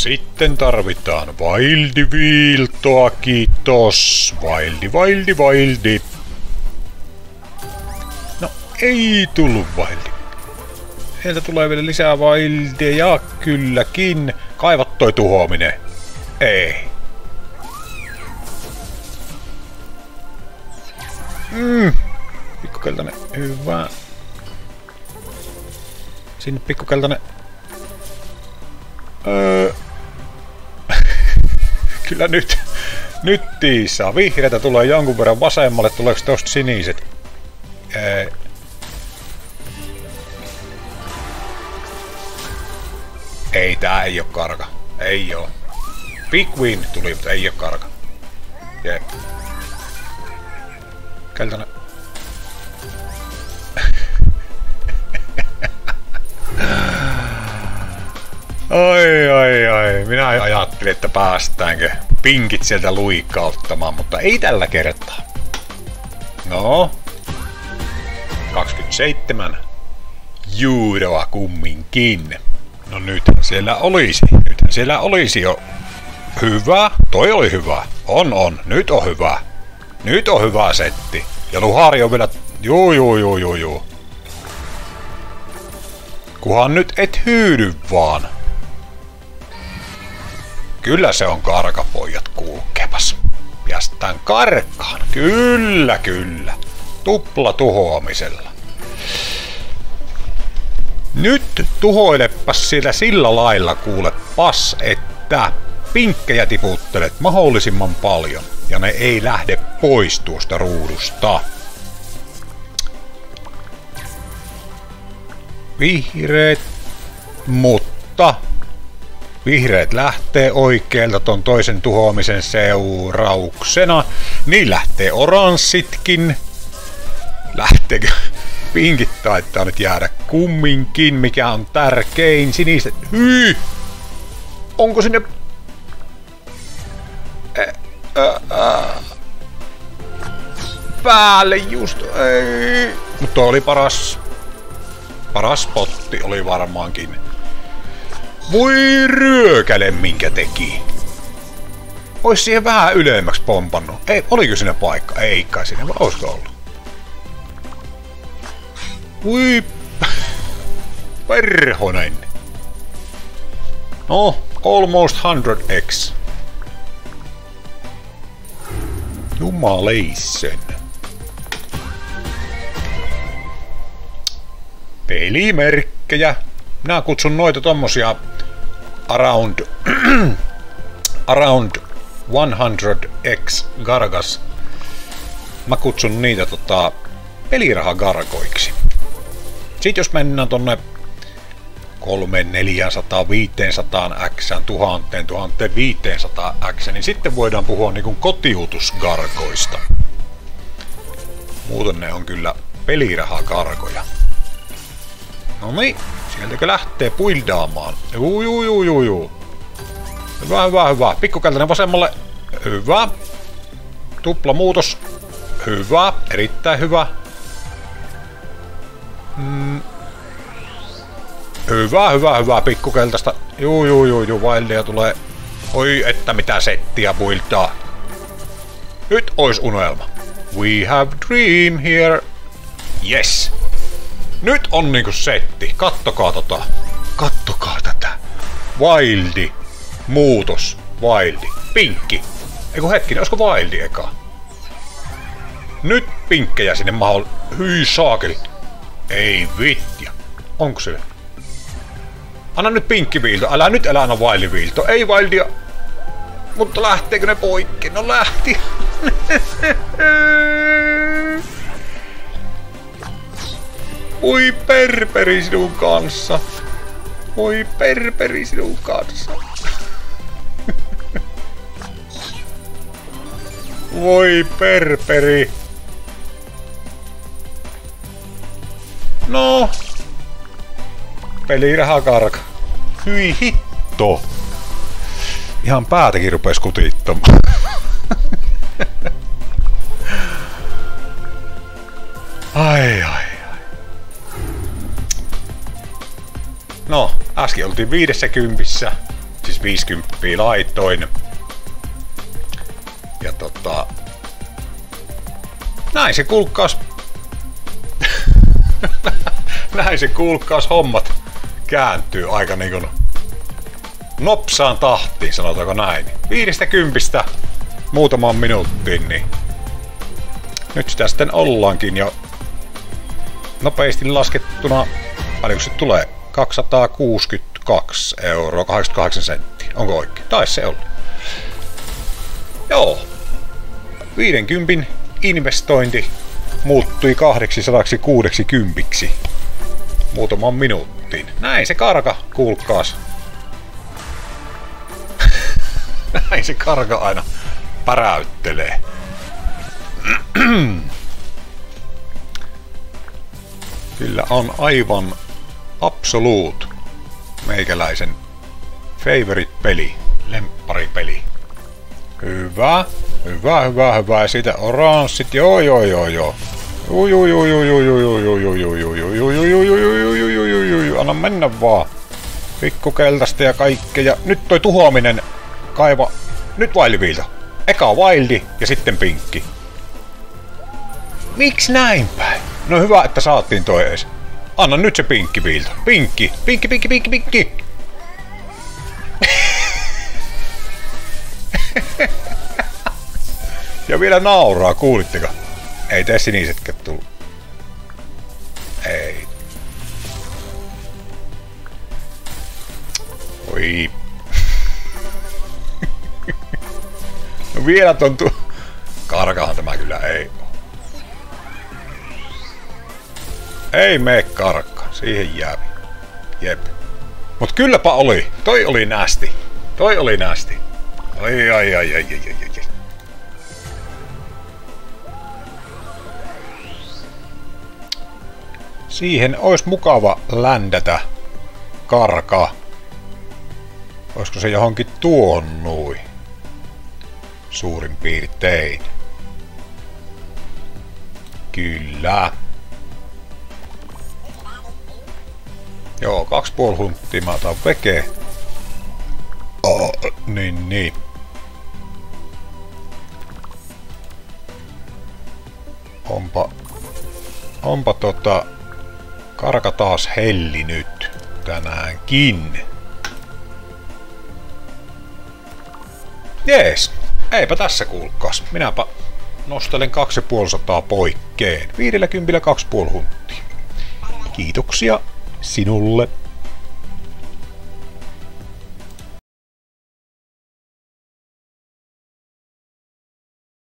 Sitten tarvitaan Wildi-viiltoa, kiitos. Wildi. No, ei tullut Wildi. Sieltä tulee vielä lisää Wildia, kylläkin. Kaivat toi tuhoaminen. Ei. Pikkukeltainen, hyvä. Sinne pikkukeltainen. Kyllä nyt tiisaa. Vihreitä tulee jonkun verran vasemmalle. Tuleeko tosta siniset? Ei, tää ei oo karka. Ei oo. Big Win tuli, mutta ei oo karka. Jep. Keltainen. Ai. Minä ajattelin, että päästäänkö pinkit sieltä luikkauttamaan, mutta ei tällä kertaa. No. 27. Juudoa kumminkin. No nythän siellä olisi jo. Hyvä. Toi oli hyvä. On. Nyt on hyvä. Nyt on hyvä setti. Ja Luhari on vielä. Juu. Kuhan nyt et hyydy vaan. Kyllä se on karka, pojat, kuulkepas. Piastään karkkaan. Kyllä. Tupla tuhoamisella. Nyt tuhoilepas sillä lailla, kuulepas, että pinkkejä tiputtelet mahdollisimman paljon. Ja ne ei lähde pois tuosta ruudusta. Vihreät, mutta vihreät lähtee oikealta ton toisen tuhoamisen seurauksena. Niin lähtee oranssitkin. Lähteekö? Pinkit taitaa nyt jäädä kumminkin, mikä on tärkein. Siniset. Hyi! Onko sinne? Päälle just. Ei. Mutta oli paras potti oli varmaankin. Voi ryökäle minkä teki. Ois siihen vähän ylemmäksi pompannut. Ei, oliko siinä paikka? Ei kai siinä, vai olisiko ollut? Voi perhonen. No, almost 100x. Jumaleisen. Pelimerkkejä. Minä kutsun noita tommosia around 100x gargas. Mä kutsun niitä pelirahagargoiksi. Sitten jos mennään tonne 3, 400, 500 x, 1000, 1500 x, niin sitten voidaan puhua niinku kotiutusgargoista. Muuten ne on kyllä pelirahagargoja. Noniin, sieltäkö lähtee puildaamaan? Juu. Hyvä. Pikkukeltainen vasemmalle. Hyvä. Tupla muutos. Hyvä. Erittäin hyvä. Hyvä. Pikkukeltaista. Juu. Wildia tulee. Oi, että mitä settiä puiltaa. Nyt ois unelma. We have dream here. Yes. Nyt on niinku setti. Kattokaa tätä. Wildi. Muutos. Wildi. Pinkki. Eiku hetkinen, olisiko Wildi eka? Nyt pinkkejä sinne Hyi saakeli. Ei vittia. Onko se? Anna nyt pinkkiviilto. Älä anna Wildi-viilto. Ei Wildia. Mutta lähteekö ne poikki? No lähti. Voi perperi sinun kanssa. Voi perperi. No. Pelirahakarka. Hyi hitto. Ihan päätäkin rupes kutittamaan. Ai. No, äsken oltiin 50. Siis 50 laitoin. Ja näin se kuulkaas. Näin se kuulkaas hommat kääntyy aika niinku nopsaan tahtiin, sanotaanko näin. 50 muutamaan minuuttiin, niin nyt sitä sitten ollaankin jo nopeasti laskettuna. Paljonko se tulee? 262 euroa 88 senttiä. Onko oikein? Taisi se olla. Joo. 50 investointi muuttui 860 muutaman minuuttiin. Näin se karka, kuulkaas. Näin se karka aina päräyttelee. Kyllä on aivan absolute meikäläisen favorite-peli, lempparipeli. Hyvä, hyvä, hyvä, hyvä. Siitä oranssit, joo. Anna mennä vaan. Pikkukeltaista ja kaikkea. Nyt toi tuhoaminen kaiva. Nyt Wildi-viilto. Eka Wildi ja sitten pinkki. Miksi näin päin? No hyvä, että saatiin toi ees. Anna nyt se pinkki-viilto. Pinkki. Ja vielä nauraa, kuulitteko? Ei tee sinisetkään tullut. Ei. Oi. No vielä tontu. Karkahan tämä kyllä ei oo. Ei mene karkka, siihen jää. Jep. Mut kylläpä oli. Toi oli nästi. Ai. Siihen olisi mukava ländätä karka. Olisiko se johonkin tuohon nui? Suurin piirtein. Kyllä. Joo, 2,5 hunttia mä otan veke. Niin. Onpa karka taas helli nyt tänäänkin. Jees, eipä tässä kuulkaas. Minäpä nostelen 250 poikkeen. 50 2,5 hunttia. Kiitoksia sinulle.